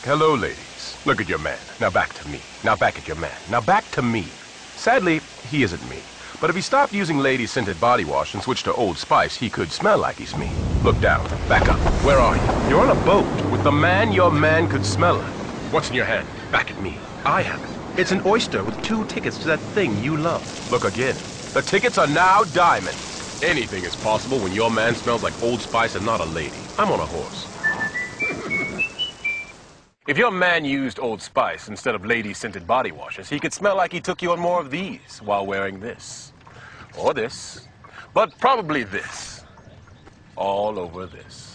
Hello, ladies. Look at your man. Now back to me. Now back at your man. Now back to me. Sadly, he isn't me. But if he stopped using lady-scented body wash and switched to Old Spice, he could smell like he's me. Look down. Back up. Where are you? You're on a boat with the man your man could smell like. What's in your hand? Back at me. I have it. It's an oyster with 2 tickets to that thing you love. Look again. The tickets are now diamonds. Anything is possible when your man smells like Old Spice and not a lady. I'm on a horse. If your man used Old Spice instead of lady-scented body washes, he could smell like he took you on more of these while wearing this. Or this. But probably this. All over this.